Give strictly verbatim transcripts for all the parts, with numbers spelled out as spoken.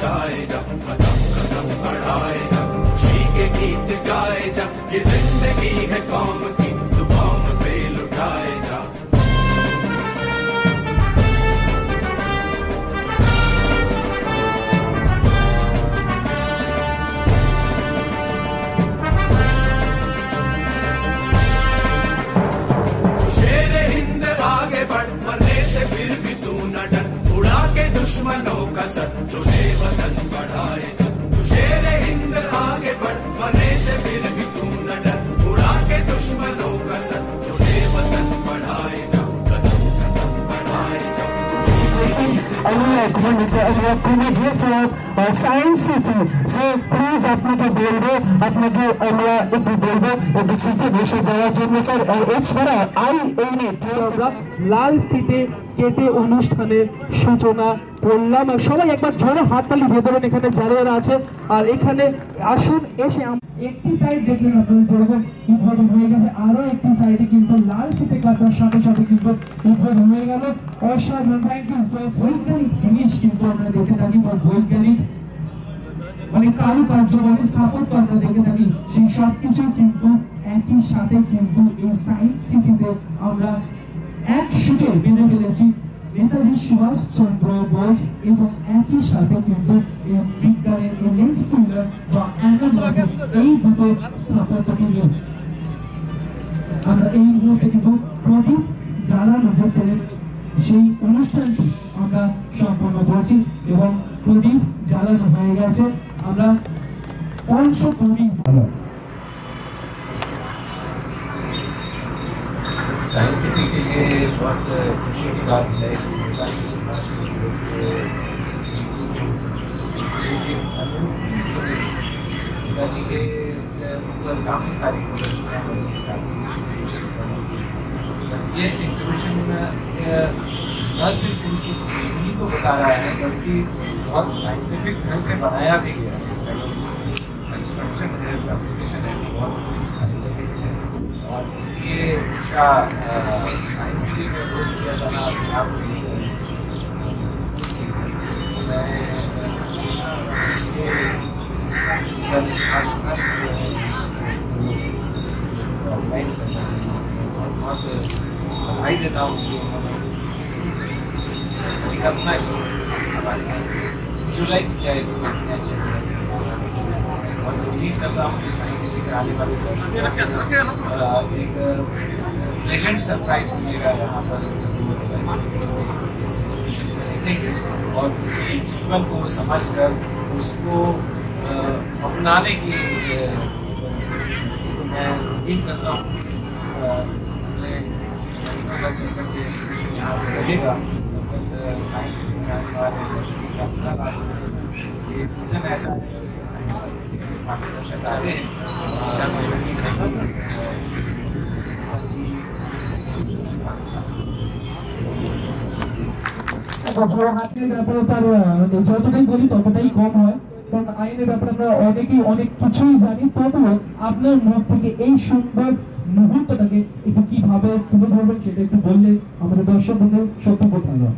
लुटाए जा, कदम कदम बढ़ाए जा, खुशी के गीत गाए जा, ये जिंदगी है कौम की, तू कौम पे लुटाए जा। दुश्मनों का सर जो वतन बढ़ाए, तू शेर हिंद आगे बढ़, मरने से फिर भी तू न डर, उड़ा के दुश्मनों का सर जो वतन बढ़ाए जा, कदम कदम बढ़ाए जा। সায়েন্স সিটি সে প্লিজ আপনাকে বলবো, আপনাকে আমরা একটু বলবো একটু সিটে বসে যাওয়ার জন্য স্যার। এছাড়া আই ইউনিট লাল ফিতে কেটে অনুষ্ঠানের সূচনা করলাম। সবাই একবার জোরে হাততালি দিয়ে দেবেন এখানে যারা যারা আছে। আর এখানে আসুন এসে একটি সাইড দেখলেন আপনারা যেরকম উদ্বোধন হয়ে গেছে, আরো একটি সাইডে কিন্তু লাল ফিতে কাটার সাথে সাথে কিন্তু উদ্বোধন হয়ে গেল। অসাধারণ, থ্যাংক ইউ স্যার। বৈজ্ঞানিক জিনিস কিন্তু আমরা দেখে থাকি বা বৈজ্ঞানিক মানে কারুকার্য মানে স্থাপত্য আমরা দেখে থাকি, সেই সব কিছু কিন্তু একই সাথে কিন্তু এই সায়েন্স সিটিতে আমরা একসাথে বেঁধে ফেলেছি নেতাজি সুভাষ চন্দ্র বোস এবং একই সাথে কিন্তু বিজ্ঞানের এলেন্টিকুলার বা অ্যানালগ এই দুটো স্থাপত্যকে নিয়ে আমরা এই মুহূর্তে কিন্তু প্রদীপ জ্বালানো যে সেই অনুষ্ঠানটি আমরা সম্পন্ন করছি এবং প্রদীপ জ্বালানো হয়ে গেছে। আমরা পঞ্চ প্রদীপ साइंस सिटी के लिए बहुत खुशी की बात है कि नेताजी सुभाष चंद्र बोस के नेताजी के ऊपर काफ़ी सारी प्रदर्शनियाँ बनी हैं, काफ़ी एग्जीबिशन बनी हैं। ये एग्जीबिशन न सिर्फ उनकी जीवनी को बता रहा है बल्कि बहुत साइंटिफिक ढंग से बनाया भी गया है। इसका जो कंस्ट्रक्शन है, फैब्रिकेशन है, बहुत साइंटिफिक है और इसलिए इसका साइंस सिटी में होस्ट किया जाना काफ़ी चीज़ है। मैं इसके सुभाष ट्रस्ट ऑर्गेनाइज करता हूँ और बहुत बधाई देता हूँ कि उन्होंने इसकी परिकल्पना की, इसके बारे में विजुलाइज किया है इसको इतने अच्छे तरह से और उम्मीद करता हूँ कि साइंस सिटी के आने वाले एक प्लेजेंट सरप्राइज मिलेगा यहाँ पर इस एग्जीबिशन को देखेंगे और उनके जीवन को समझ कर उसको अपनाने की कोशिश करेंगे। तो मैं उम्मीद करता हूँ अगले एग्जीबिशन यहाँ पर रहेगा तब तक साइंस सिटी में आने वाले दर्शकों से अपना लाभ ये सीजन ऐसा है मार्गदर्शक आते हैं যতটাই বলি ততটাই কম হয়, কারণ আইনের ব্যাপারে আমরা অনেকেই অনেক কিছুই জানি, তবুও আপনার মুখ থেকে এই সুন্দর মুহূর্তটাকে একটু কিভাবে তুলে ধরবেন সেটা একটু বললে আমাদের দর্শক বন্ধু সত্য কথা হয়।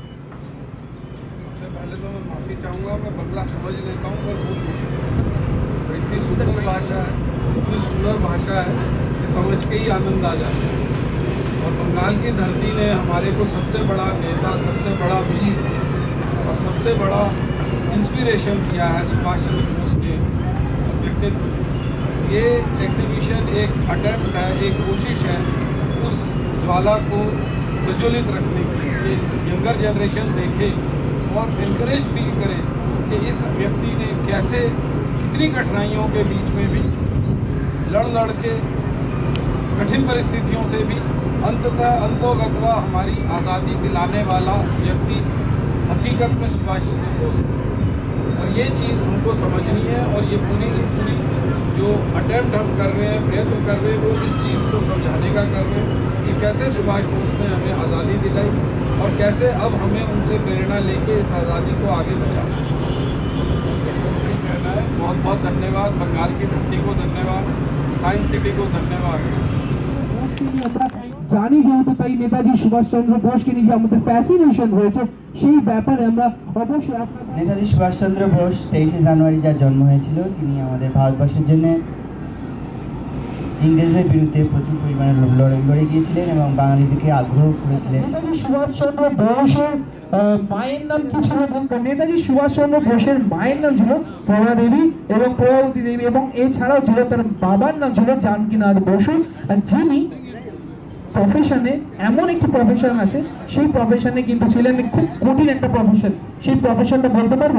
सबसे पहले तो मैं माफ़ी चाहूँगा, मैं बंगला समझ लेता हूँ पर बहुत मुश्किल है। इतनी सुंदर भाषा है, इतनी सुंदर भाषा है कि समझ के ही आनंद आ जाता है। और बंगाल की धरती ने हमारे को सबसे बड़ा नेता, सबसे बड़ा वीर और सबसे बड़ा इंस्पिरेशन किया है सुभाष चंद्र बोस के व्यक्तित्व। ये एग्जीबिशन एक अटेम्प्ट है, एक कोशिश है उस ज्वाला को प्रज्वलित रखने की, कि यंगर जनरेशन देखे और इनकरेज फील करे कि इस व्यक्ति ने कैसे कितनी कठिनाइयों के बीच में भी लड़ लड़ के कठिन परिस्थितियों से भी अंततः अंतोगत्वा हमारी आज़ादी दिलाने वाला व्यक्ति हकीकत में सुभाष चंद्र बोस है। और ये चीज़ हमको समझनी है और ये पूरी की पूरी जो अटेम्प्ट हम कर रहे हैं, प्रयत्न कर रहे हैं, वो इस चीज़ को समझाने का कर रहे हैं कि कैसे सुभाष बोस ने हमें आज़ादी दिलाई और कैसे अब हमें उनसे प्रेरणा लेके इस आज़ादी को आगे बढ़ाना है। कहना है बहुत बहुत धन्यवाद, बंगाल की धरती को धन्यवाद, साइंस सिटी को धन्यवाद। জানি যেহেতু তাই নেতাজি সুভাষচন্দ্র বোসকে নিয়ে আমাদের ফ্যাসিনেশন হয়েছে, সেই ব্যাপারে আমরা অবশ্যই আপনাদের নেতাজি সুভাষচন্দ্র বোস তেইশে জানুয়ারি যার জন্ম হয়েছিল, তিনি আমাদের ভারতবর্ষের জন্য ইংরেজদের বিরুদ্ধে প্রচুর পরিমাণে লড়াই লড়ে গিয়েছিলেন এবং বাঙালিদেরকে আগ্রহ করেছিলেন। নেতাজি সুভাষচন্দ্র বোসের মায়ের নাম কি ছিল? নেতাজি সুভাষচন্দ্র বোসের মায়ের নাম ছিল প্রভা দেবী এবং প্রভাবতী দেবী, এবং এছাড়াও ছিল তার বাবার নাম ছিল জানকীনাথ বসু, আর যিনি প্রফেশনে এমন একটি প্রফেশন আছে, সেই প্রফেশনে কিন্তু ছিলেন খুব কঠিন একটা প্রফেশন। সেই প্রফেশনটা বলতে পারবে?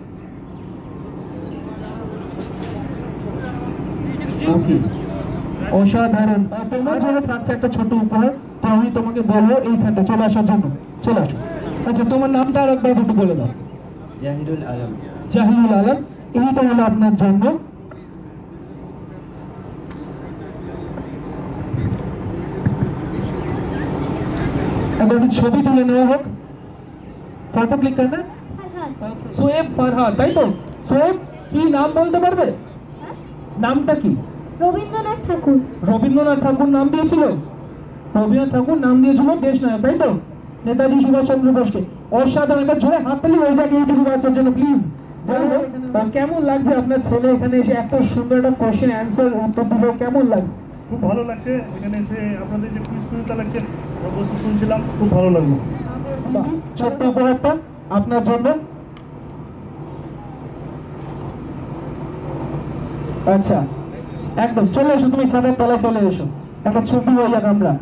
অসাধারণ। তোমার জন্য থাকছে একটা ছোট উপহার, তো আমি তোমাকে বলবো এইখানটা চলে আসার জন্য। চলে আসো। আচ্ছা, তোমার নামটা আর একবার একটু বলে দাও। জাহিরুল আলম। জাহিরুল আলম, এইটা হলো আপনার জন্য। এবার একটু ছবি তুলে নেওয়া হোক। ফটো ক্লিক করবে। সোয়েব ফরহাদ, তাই তো? সোয়েব, কি নাম বলতে পারবে? নামটা কি? রবীন্দ্রনাথ ঠাকুর। রবীন্দ্রনাথ ঠাকুর নাম দিয়েছিল? রবীন্দ্রনাথ ঠাকুর নাম দিয়েছিল দেশ নায়ক, তাই তো? নেতাজি সুভাষচন্দ্র বোসকে। অসাধারণ। এবার জোরে হাততালি হয়ে যাবে এইটুকু বাচ্চার জন্য, প্লিজ। কেমন লাগছে আপনার ছেলে এখানে এসে এত সুন্দর একটা কোশ্চেন অ্যান্সার উত্তর দিল? কেমন লাগছে? খুব ভালো লাগছে এখানে এসে, আপনাদের যে কুইজ প্রতিযোগিতা লাগছে বসে শুনছিলাম, খুব ভালো লাগলো। ছোট্ট উপহারটা আপনার জন্য। আচ্ছা, একদম চলে এসো, তুমি ছাদের তলায় চলে এসো, একটা ছবি হয়ে যাক আমরা।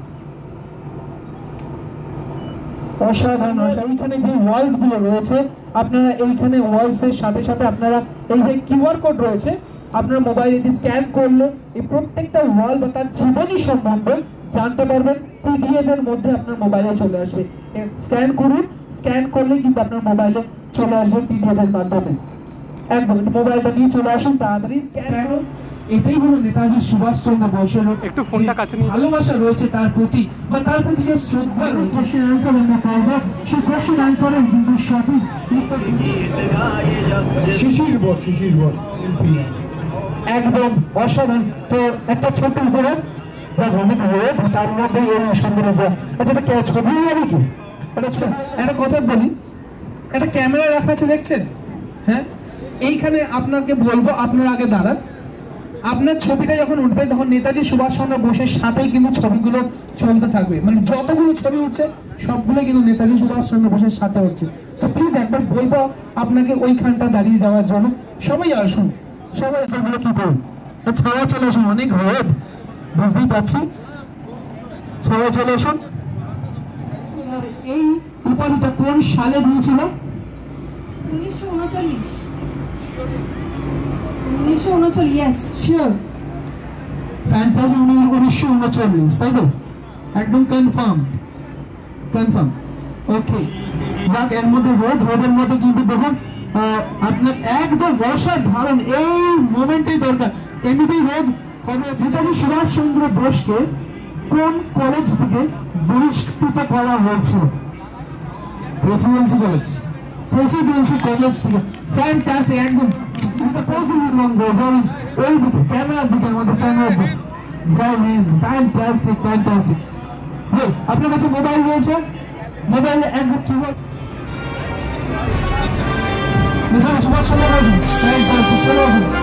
অসাধারণ। এইখানে যে ওয়ালস গুলো রয়েছে, আপনারা এইখানে ওয়ালস এর সাথে সাথে আপনারা এই যে কিউআর কোড রয়েছে, আপনার মোবাইলে স্ক্যান করলে এই প্রত্যেকটা ওয়াল বা তার জীবনী সম্বন্ধে জানতে পারবেন। পিডিএফ এর মধ্যে আপনার মোবাইলে চলে আসবে। স্ক্যান করুন, স্ক্যান করলে কিন্তু আপনার মোবাইলে চলে আসবে পিডিএফ এর মাধ্যমে। একদম মোবাইলটা নিয়ে চলে আসুন, তাড়াতাড়ি স্ক্যান করুন। এটাই হলো নেতাজি সুভাষচন্দ্র বোসের একটু ফোনটা কাছে নিয়ে ভালোবাসা রয়েছে তার প্রতি, বা তার প্রতি যে শ্রদ্ধা রয়েছে। কোশ্চেন অ্যান্সার আমরা করবো, সেই কোশ্চেন অ্যান্সারের কিন্তু সঠিক শিশির বোস। শিশির বোস একদম অসাধারণ। তো একটা ছোট্ট উপরে যা অনেক রোদ, তার মধ্যে এই সুন্দর উপহার। আচ্ছা, এটা ছবি হবে কি? একটা কথা বলি, একটা ক্যামেরা রাখা আছে দেখছেন? হ্যাঁ, এইখানে আপনাকে বলবো আপনার আগে দাঁড়ান। আপনার ছবিটা যখন উঠবে তখন নেতাজি সুভাষচন্দ্র বোসের সাথেই কিন্তু ছবিগুলো চলতে থাকবে, মানে যতগুলো ছবি উঠছে সবগুলো কিন্তু নেতাজি সুভাষচন্দ্র বোসের সাথে হচ্ছে। সো প্লিজ একবার বলবো আপনাকে ওইখানটা দাঁড়িয়ে যাওয়ার জন্য। সবাই আসুন, সবাই এগুলো কি করুন, ছাওয়া চলে আসুন, অনেক রোদ বুঝতেই পারছি। সবাই চলে আসুন। এই উপাধিটা কোন সালে দিয়েছিল? উনিশশো উনচল্লিশ। উনিশশো উনচল্লিশ, ইয়েস শিওর। ফ্যান্টাসি উনিশশো উনচল্লিশ, তাই তো? একদম কনফার্ম, কনফার্ম। ওকে, যাক, এর মধ্যে রোদ, রোদের মধ্যে কিন্তু দেখুন আপনার একদম অসাধারণ এই মোমেন্টেই দরকার। এমনিতেই রোদ কবে আছে। নেতাজি সুভাষচন্দ্র বোসকে কোন কলেজ থেকে বহিষ্কৃত করা হয়েছিল? Presidency college. প্রেসিডেন্সি কলেজ থেকে। ফ্যান্টাসি, একদম ওই দিকে ক্যামেরার দিকে, আমাদের ক্যামেরার দিকে। Fantastic, fantastic. আপনার কাছে মোবাইল রয়েছে? মোবাইলে একদম কি নেতাজি সুভাষচন্দ্র বোস। চলে আসুন।